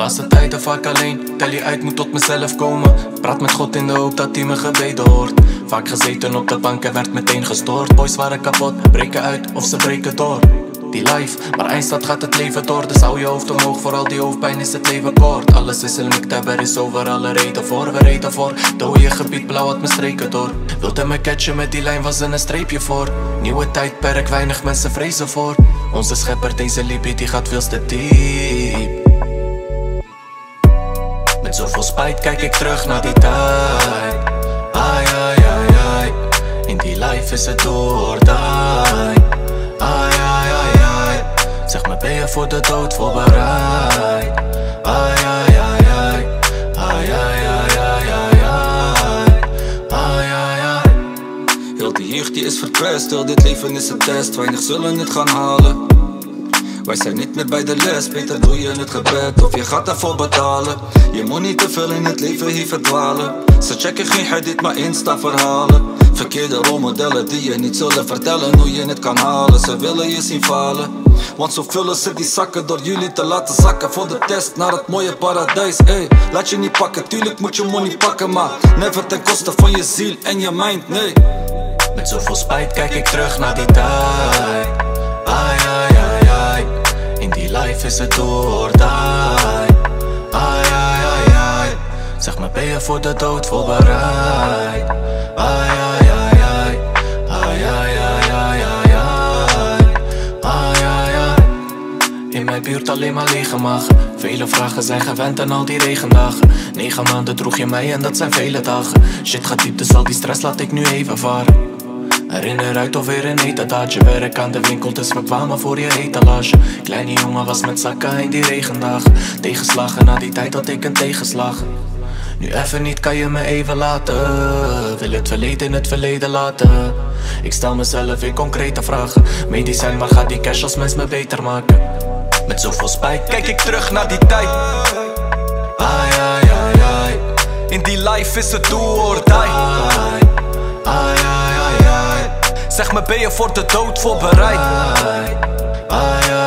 Laatste tijden vaak alleen, tel je uit, moet tot mezelf komen. Praat met God in de hoop dat hij mijn gebeden hoort. Vaak gezeten op de bank en werd meteen gestoord. Boys waren kapot, breken uit of ze breken door. Die life, maar eindstand gaat het leven door. Dus hou je hoofd omhoog, voor al die hoofdpijn is het leven kort. Alles is een miktab, er is overal een reden voor. We reden voor, dode gebied blauw had mijn streken door. Wilde me catchen met die lijn, was er een streepje voor. Nieuwe tijdperk, weinig mensen vrezen voor. Onze schepper, deze liefie, die gaat veel te diep. Met zoveel spijt kijk ik terug naar die tijd. Ai, ai, ai, ai. In die life is het door, die. Ai, ai, ai, ai. Zeg me, ben je voor de dood voorbereid? Ai, ai, ai, ai. Ai, ai, ai, ai, ai, ai. Ai, ai, ai. Heel die jeugd die is verpest, heel dit leven is een test. Weinig zullen het gaan halen. Wij zijn niet meer bij de les, beter doe je het gebed of je gaat ervoor betalen. Je moet niet te veel in het leven hier verdwalen. Ze checken geen hadith maar Insta-verhalen. Verkeerde rolmodellen die je niet zullen vertellen hoe je het kan halen. Ze willen je zien falen, want zo vullen ze die zakken door jullie te laten zakken. Voor de test naar het mooie paradijs, ey. Laat je niet pakken, tuurlijk moet je money pakken, maar never ten koste van je ziel en je mind, nee. Met zoveel spijt kijk ik terug naar die tijd. Ai, ai, ai, ai. In die life is het door, die. Ai, ai, ai, ai. Zeg me, ben je voor de dood voorbereid? Ai, ai, ai, ai. Ai, ai, ai, ai, ai, ai. Ai, ai, ai. In mijn buurt alleen maar lege magen. Vele vragen zijn gewend aan al die regendagen. 9 maanden droeg je mij en dat zijn vele dagen. Shit gaat diep, dus al die stress laat ik nu even varen. Herinner uit of weer een etadaatje. Werk aan de winkel, dus we kwamen voor je etalage. Kleine jongen was met zakken in die regendagen. Tegenslagen, na die tijd had ik een tegenslag. Nu even niet, kan je me even laten. Wil het verleden in het verleden laten. Ik stel mezelf in concrete vragen. Medicijn, maar gaat die cash als mens me beter maken? Met zoveel spijt kijk ik terug naar die tijd. Ai, ai, ai, ai. In die life is het do or die. Ai, ai, ai, ai. Zeg me, ben je voor de dood voorbereid? Ai, ai, ai.